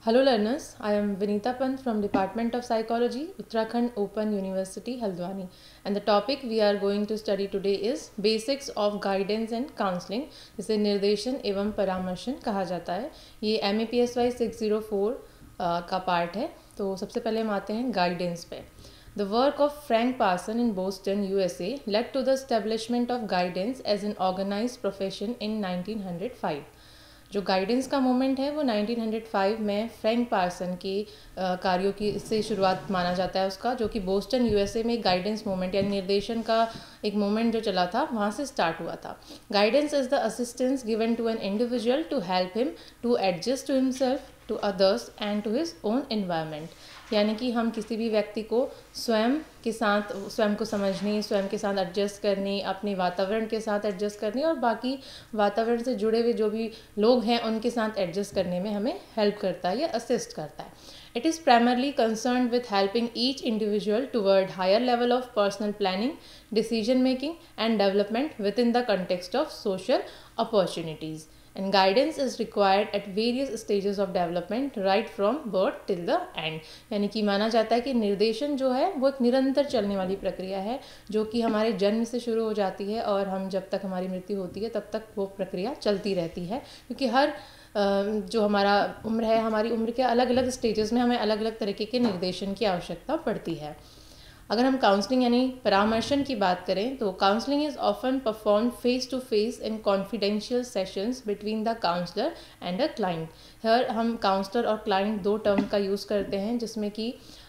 Hello learners, I am Vinita Pant from Department of Psychology, Uttarakhand Open University, Haldwani, and the topic we are going to study today is Basics of Guidance and Counseling, जिसे निर्देशन एवं परामर्शन कहा जाता है। ये MAPSY 604 का part है। तो सबसे पहले हम आते हैं गाइडेंस पे। The work of Frank Parson in Boston, USA led to the establishment of guidance as an organized profession in 1905. जो गाइडेंस का मोमेंट है वो 1905 में फ्रैंक पार्सन के कार्यों की से शुरुआत माना जाता है उसका, जो कि बोस्टन यूएसए में गाइडेंस मोमेंट यानी निर्देशन का एक मोमेंट जो चला था वहाँ से स्टार्ट हुआ था। Guidance is the assistance given to an individual to help him to adjust to himself, to others and to his own environment. यानी कि हम किसी भी व्यक्ति को स्वयं को समझने, स्वयं के साथ एडजस्ट करने, अपने वातावरण के साथ एडजस्ट करने और बाकी वातावरण से जुड़े हुए जो भी लोग हैं उनके साथ एडजस्ट करने में हमें हेल्प करता है या असिस्ट करता है। It is primarily concerned with helping each individual toward higher level of personal planning, decision making and development within the context of social opportunities. And guidance is required at various stages of development right from birth till the end. यानी कि माना जाता है कि निर्देशन जो है वो एक निरंतर चलने वाली प्रक्रिया है, जो कि हमारे जन्म से शुरू हो जाती है और हम जब तक हमारी मृत्यु होती है तब तक वो प्रक्रिया चलती रहती है, क्योंकि हर जो हमारा उम्र है, हमारी उम्र के अलग अलग स्टेजेस में हमें अलग अलग तरीके के निर्देशन की आवश्यकता पड़ती है। अगर हम काउंसलिंग यानी परामर्शन की बात करें तो counselling is often perform face to face in confidential sessions between the counsellor and a client. हर हम काउंसलर और क्लाइंट दो टर्म का यूज़ करते हैं, जिसमें कि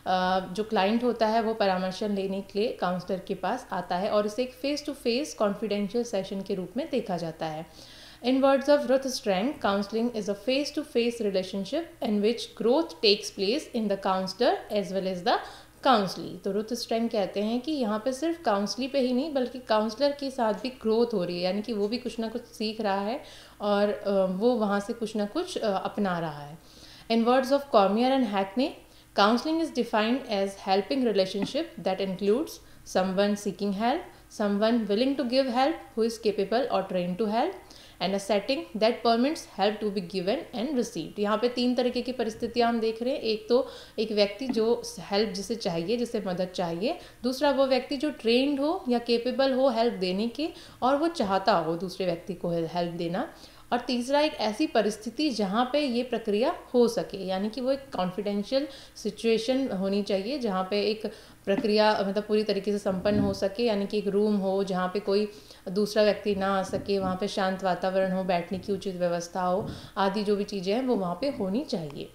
जो क्लाइंट होता है वो परामर्शन लेने के लिए काउंसलर के पास आता है और इसे एक face to face confidential session के रूप में देखा जाता है। In words of Ruth Strang, counseling is a face-to-face relationship in which growth takes place in the counselor as well as the counselee. तो रुथ स्ट्रैंग कहते हैं कि यहाँ पे सिर्फ काउंसली पे ही नहीं बल्कि काउंसलर के साथ भी ग्रोथ हो रही है, यानी कि वो भी कुछ ना कुछ सीख रहा है और वो वहाँ से कुछ ना कुछ अपना रहा है। In words of Cormier and Hackney, counselling is defined as helping relationship that includes someone seeking help, someone willing to give help who is capable or trained to help, and a setting that permits help to be given and received। यहाँ पे तीन तरीके की परिस्थितियाँ हम देख रहे हैं। एक तो एक व्यक्ति जो हेल्प जिसे चाहिए, जिसे मदद चाहिए। दूसरा वो व्यक्ति जो ट्रेंड हो या केपेबल हो हेल्प देने के और वो चाहता हो दूसरे व्यक्ति को हेल्प देना। और तीसरा एक ऐसी परिस्थिति जहाँ पे ये प्रक्रिया हो सके, यानी कि वो एक कॉन्फिडेंशियल सिचुएशन होनी चाहिए जहाँ पे एक प्रक्रिया मतलब पूरी तरीके से संपन्न हो सके, यानी कि एक रूम हो जहाँ पे कोई दूसरा व्यक्ति ना आ सके, वहाँ पे शांत वातावरण हो, बैठने की उचित व्यवस्था हो, आदि जो भी चीज़ें हैं वो वहाँ पे होनी चाहिए।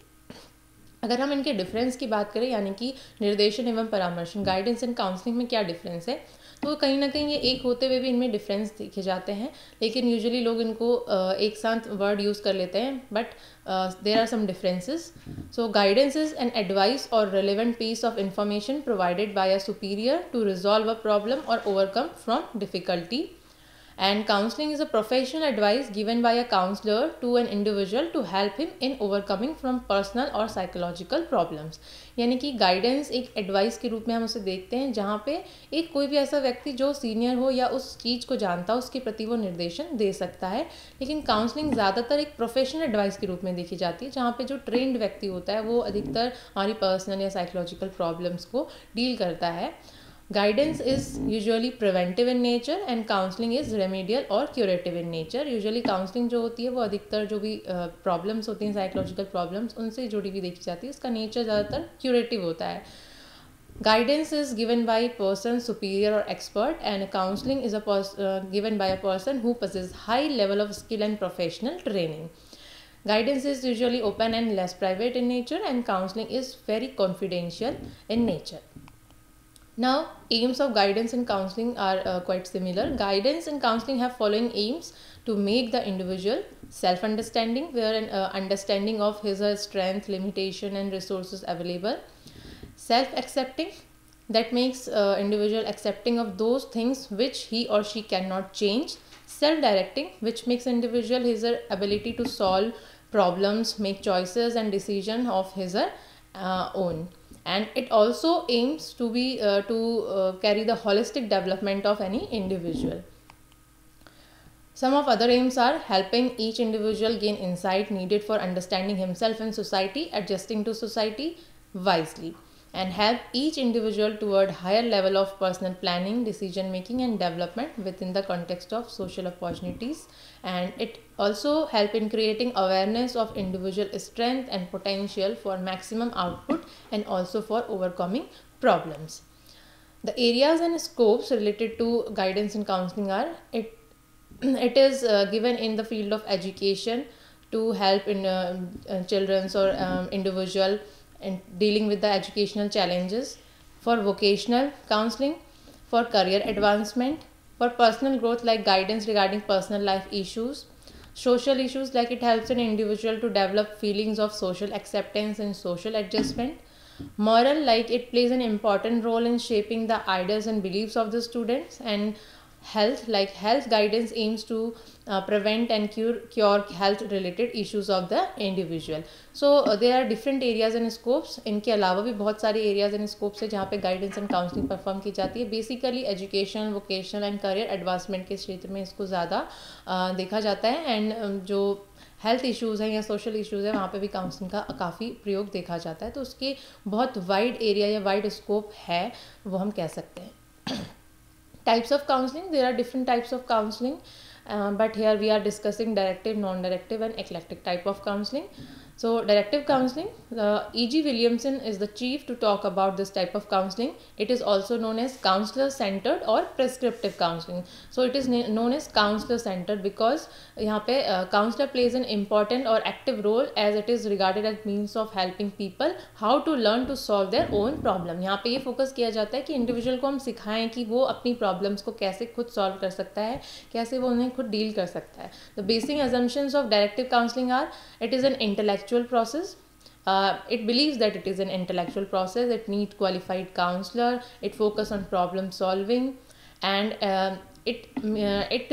अगर हम इनके डिफरेंस की बात करें, यानी कि निर्देशन एवं परामर्शन, गाइडेंस एंड काउंसलिंग में क्या डिफरेंस है, तो कहीं ना कहीं ये एक होते हुए भी इनमें डिफरेंस देखे जाते हैं, लेकिन यूजुअली लोग इनको एक साथ वर्ड यूज़ कर लेते हैं, but there are some differences. So guidance is an advice or relevant piece of information provided by a superior to resolve a problem or overcome from difficulty. And counseling is a professional advice given by a counselor to an individual to help him in overcoming from personal or psychological problems। यानी कि guidance एक advice के रूप में हम उसे देखते हैं जहाँ पे एक कोई भी ऐसा व्यक्ति जो सीनियर हो या उस चीज़ को जानता हो उसके प्रति वो निर्देशन दे सकता है। लेकिन काउंसलिंग ज़्यादातर एक प्रोफेशनल एडवाइस के रूप में देखी जाती है, जहाँ पे जो ट्रेंड व्यक्ति होता है वो अधिकतर हमारी पर्सनल या साइकोलॉजिकल प्रॉब्लम्स को डील करता है। Guidance is usually preventive in nature and counseling is remedial or curative in nature। Usually counseling जो होती है वो अधिकतर जो भी प्रॉब्लम्स होती हैं, साइकोलॉजिकल प्रॉब्लम्स, उनसे जुड़ी हुई देखी जाती है। इसका नेचर ज़्यादातर क्यूरेटिव होता है। Guidance is given by person superior or expert and counseling is given by a person who possesses high level of skill and professional training। Guidance is usually open and less private in nature and counseling is very confidential in nature। Now, aims of guidance and counseling are quite similar. Guidance and counseling have following aims: to make the individual self-understanding, where an understanding of his or her strength, limitation and resources available; self-accepting, that makes individual accepting of those things which he or she cannot change; self-directing, which makes individual his or her ability to solve problems, make choices and decision of his or own। And it also aims to be carry the holistic development of any individual। Some of other aims are helping each individual gain insight needed for understanding himself and society, adjusting to society wisely, and help each individual toward higher level of personal planning, decision making and development within the context of social opportunities. And it also help in creating awareness of individual strength and potential for maximum output and also for overcoming problems. The areas and scopes related to guidance and counseling are it is given in the field of education to help in children's or individual in dealing with the educational challenges, for vocational counseling, for career advancement, for personal growth like guidance regarding personal life issues, social issues like it helps an individual to develop feelings of social acceptance and social adjustment, moral like it plays an important role in shaping the ideas and beliefs of the students, and health like health guidance aims to prevent and cure health related issues of the individual. So there are different areas and scopes. इनके अलावा भी बहुत सारे areas and scopes है जहाँ पे guidance and counseling perform की जाती है. Basically education, vocational and career advancement के क्षेत्र में इसको ज़्यादा देखा जाता है, एंड जो हेल्थ इश्यूज़ हैं या सोशल इश्यूज़ है वहाँ पे भी काउंसलिंग का काफ़ी प्रयोग देखा जाता है. तो उसके बहुत वाइड एरिया या वाइड स्कोप है, वो हम कह सकते हैं. Types of counseling, there are different types of counseling, but here we are discussing directive, non-directive and eclectic type of counseling. So directive counseling, E.G. Williamson is the chief to talk about this type of counseling. It is also known as counselor centered or prescriptive counseling. So it is known as counselor centered because यहाँ पे counselor plays an important or active role as it is regarded as means of helping people how to learn to solve their own problem. यहाँ पे ये focus किया जाता है कि individual को हम सिखाएं कि वो अपनी problems को कैसे खुद solve कर सकता है, कैसे वो उन्हें खुद deal कर सकता है. The basic assumptions of directive counseling are it is an intellectual process. It believes that it is an intellectual process. It needs qualified counselor. It focus on problem solving, and it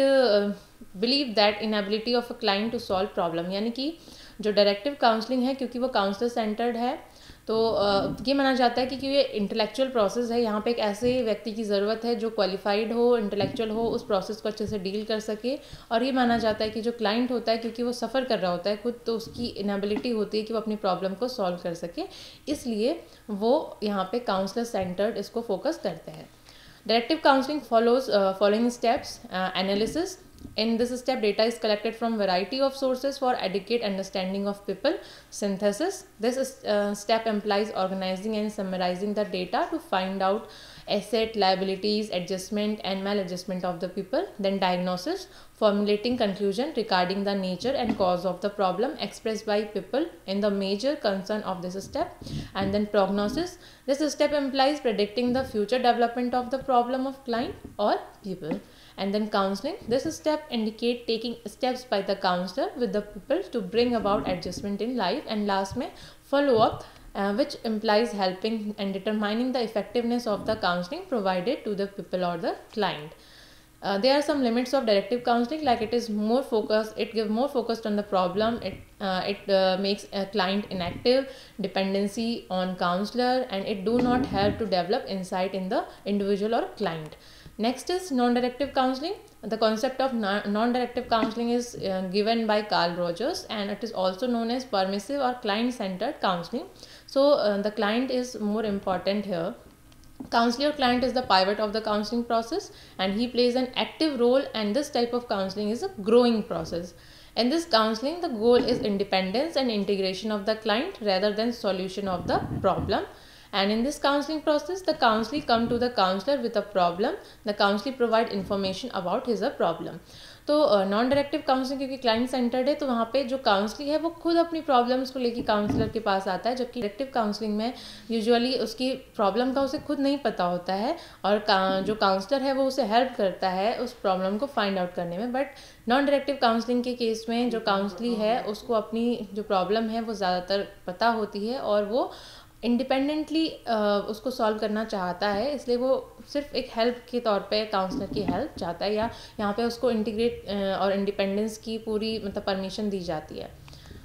believe that inability of a client to solve problem. यानी कि जो directive counselling है क्योंकि वो counsellor centred है, तो ये माना जाता है कि ये इंटेलेक्चुअल प्रोसेस है. यहाँ पे एक ऐसे व्यक्ति की ज़रूरत है जो क्वालिफाइड हो, इंटेलेक्चुअल हो, उस प्रोसेस को अच्छे से डील कर सके. और ये माना जाता है कि जो क्लाइंट होता है क्योंकि वो सफ़र कर रहा होता है खुद, तो उसकी इनएबिलिटी होती है कि वो अपनी प्रॉब्लम को सॉल्व कर सके, इसलिए वो यहाँ पे काउंसलर सेंटर्ड इसको फोकस करते हैं. Directive counselling follows following steps. Analysis. In this step, data is collected from variety of sources for adequate understanding of people. Synthesis. This step implies organizing and summarizing the data to find out asset, liabilities, adjustment and maladjustment of the people. Then diagnosis. Formulating conclusion regarding the nature and cause of the problem expressed by people in the major concern of this step. And then prognosis. This step implies predicting the future development of the problem of client or people. And then counseling. This step indicate taking steps by the counselor with the people to bring about adjustment in life. And last में follow up, which implies helping and determining the effectiveness of the counseling provided to the people or the client. There are some limits of directive counseling, like it is more focused, it gives more focused on the problem, it makes a client inactive, dependency on counselor, and it do not help to develop insight in the individual or client. Next is non-directive counseling. The concept of non-directive counseling is given by Carl Rogers, and it is also known as permissive or client-centered counseling. So the client is more important here. Counselor client is the pivot of the counseling process, and he plays an active role, and this type of counseling is a growing process. In this counseling, the goal is independence and integration of the client rather than solution of the problem. And in this counseling process, the counselee come to the counselor with a problem. The counselee provide information about his problem. तो non directive counselling क्योंकि client centred है, तो वहाँ पे जो counselling है वो खुद अपनी प्रॉब्लम्स को लेके काउंसलर के पास आता है, जबकि डायरेक्टिव काउंसलिंग में यूजुअली उसकी प्रॉब्लम का उसे खुद नहीं पता होता है और जो काउंसलर है वो उसे हेल्प करता है उस प्रॉब्लम को फाइंड आउट करने में. बट नॉन डायरेक्टिव काउंसलिंग के केस में जो काउंसली है उसको अपनी जो प्रॉब्लम है वो ज़्यादातर पता होती है और वो इंडिपेंडेंटली उसको सॉल्व करना चाहता है, इसलिए वो सिर्फ एक हेल्प के तौर पे काउंसलर की हेल्प चाहता है, या यहाँ पे उसको इंटीग्रेट और इंडिपेंडेंस की पूरी मतलब परमिशन दी जाती है.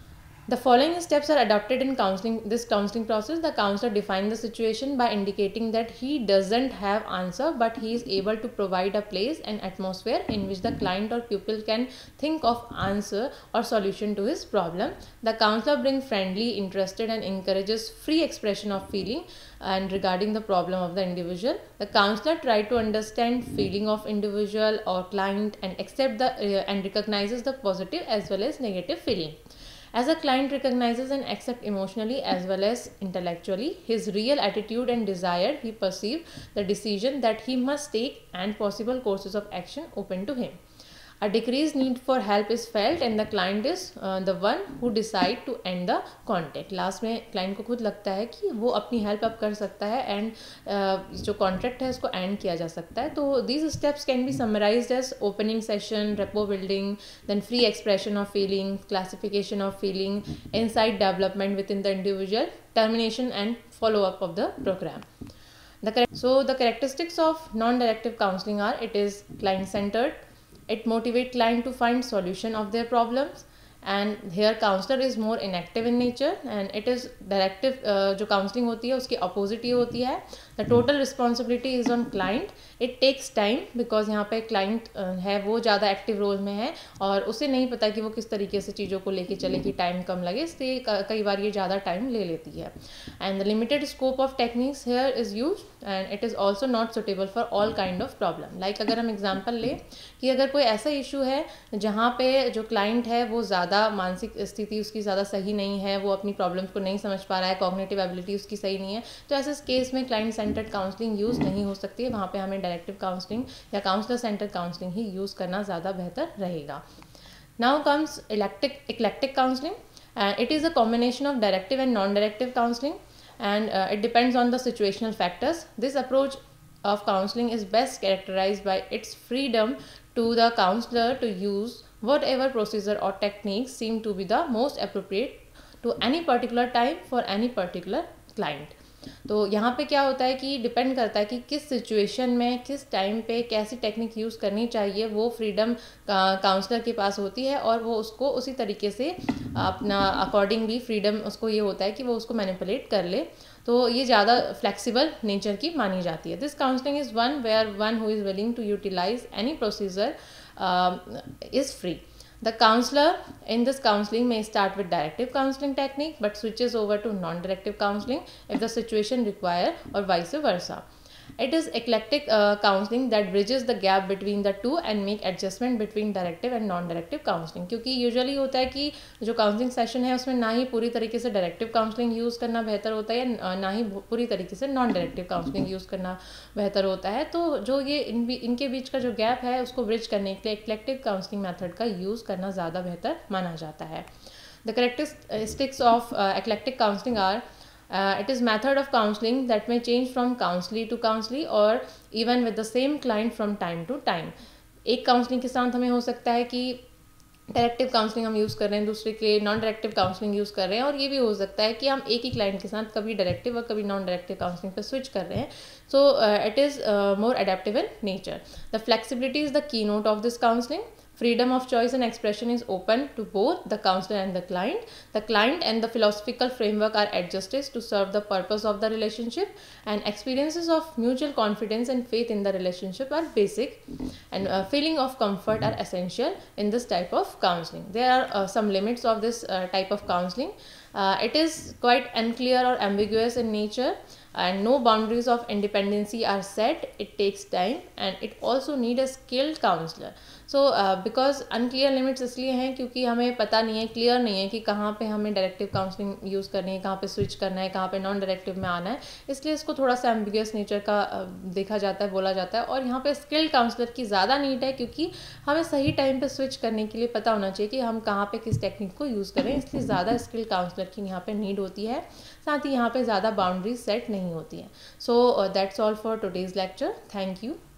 The following steps are adopted in this counseling process. The counselor defines the situation by indicating that he doesn't have answer, but he is able to provide a place and atmosphere in which the client or pupil can think of answer or solution to his problem. The counselor brings friendly, interested and encourages free expression of feeling and regarding the problem of the individual. The counselor tries to understand feeling of individual or client and accept and recognizes the positive as well as negative feeling. As a client recognizes and accepts emotionally as well as intellectually his real attitude and desire, he perceives the decision that he must take and possible courses of action open to him. A decreased need for help is felt and the client is the one who decide to end the contact. Last में client को खुद लगता है कि वो अपनी help अब कर सकता है एंड जो कॉन्ट्रैक्ट है उसको एंड किया जा सकता है. तो these steps can be summarized as opening session, rapport building, then free expression of feeling, classification of feeling, insight development within the individual, termination and follow up of the program. So the characteristics of non-directive counseling are: it is client-centered, it motivates client to find solution of their problems, and here counselor is more inactive in nature, and it is directive. जो counseling होती है उसकी opposite ही होती है. The total responsibility is on client. It takes time because यहाँ पे client है वो ज़्यादा active role में है और उसे नहीं पता कि वो किस तरीके से चीज़ों को लेके चले कि टाइम कम लगे, इसलिए कई बार ये ज़्यादा टाइम ले लेती है. And the limited scope of techniques here is used and it is also not suitable for all kind of problem. Like अगर हम example लें कि अगर कोई ऐसा issue है जहाँ पे जो client है वो ज़्यादा मानसिक स्थिति उसकी ज़्यादा सही नहीं है, वो अपनी प्रॉब्लम्स को नहीं समझ पा रहा है, कॉग्निटिव एबिलिटी उसकी सही नहीं है, तो ऐसे केस में क्लाइंट सेंटर्ड काउंसलिंग यूज़ नहीं हो सकती है. वहाँ पे हमें डायरेक्टिव काउंसलिंग या काउंसलर सेंटर्ड काउंसलिंग ही यूज़ करना ज़्यादा बेहतर रहेगा. Now comes eclectic counselling. It is a combination of directive and non-directive counseling and it depends on the situational factors. This approach of counseling is best characterized by its freedom to the counselor to use whatever procedure or techniques seem to be the most appropriate to any particular time for any particular client. तो यहाँ पे क्या होता है कि depend करता है कि किस सिचुएशन में किस टाइम पे कैसी टेक्निक यूज़ करनी चाहिए, वो फ्रीडम काउंसलर के पास होती है और वो उसको उसी तरीके से अपना अकॉर्डिंगली फ्रीडम उसको ये होता है कि वो उसको मैनिपुलेट कर ले. तो ये ज़्यादा फ्लेक्सिबल नेचर की मानी जाती है. This counselling is one where one who is willing to utilise any procedure is free. The counselor in this counseling may start with directive counseling technique but switches over to non-directive counseling if the situation require or vice versa. It is eclectic counseling that bridges the gap between the two and make adjustment between directive and non-directive counseling. क्योंकि usually होता है कि जो counselling session है उसमें ना ही पूरी तरीके से डायरेक्टिव काउंसलिंग यूज़ करना बेहतर होता है या ना ही पूरी तरीके से नॉन डायरेक्टिव काउंसलिंग यूज़ करना बेहतर होता है. तो जो ये इनके बीच का जो गैप है उसको ब्रिज करने के लिए इक्लेक्टिव काउंसलिंग मेथड का यूज़ करना ज़्यादा बेहतर माना जाता है. The characteristics of eclectic counseling are: it is method of counseling that may change from counselee to counselee or even with the same client from time to time. एक counselling के साथ हमें हो सकता है कि डायरेक्टिव काउंसलिंग हम use कर रहे हैं, दूसरे के नॉन डायरेक्टिव काउंसलिंग यूज़ कर रहे हैं, और ये भी हो सकता है कि हम एक ही क्लाइंट के साथ कभी डायरेक्टिव और कभी नॉन डायरेक्टिव काउंसलिंग पर स्विच कर रहे हैं. So it is more adaptive in nature. The flexibility is the keynote of this counselling. Freedom of choice and expression is open to both the counselor and the client. The client and the philosophical framework are adjusted to serve the purpose of the relationship, and experiences of mutual confidence and faith in the relationship are basic, and feeling of comfort are essential in this type of counseling. There are some limits of this type of counseling. It is quite unclear or ambiguous in nature, and no boundaries of independency are set. It takes time and it also need a skilled counselor. So because unclear limits इसलिए हैं क्योंकि हमें पता नहीं है, clear नहीं है कि कहाँ पे हमें डायरेक्टिव काउंसलिंग यूज़ करनी है, कहाँ पे स्विच करना है, कहाँ पे नॉन डायरेक्टिव में आना है, इसलिए इसको थोड़ा सा एम्बिगुअस नेचर का देखा जाता है, बोला जाता है. और यहाँ पे स्किल्ड काउंसलर की ज़्यादा नीड है क्योंकि हमें सही टाइम पे स्विच करने के लिए पता होना चाहिए कि हम कहाँ पे किस टेक्निक को यूज़ करें, इसलिए ज़्यादा स्किल्ड काउंसलर की यहाँ पे नीड होती है. साथ ही यहाँ पे ज़्यादा बाउंड्रीज सेट नहीं होती हैं. So that's all for today's lecture. Thank you.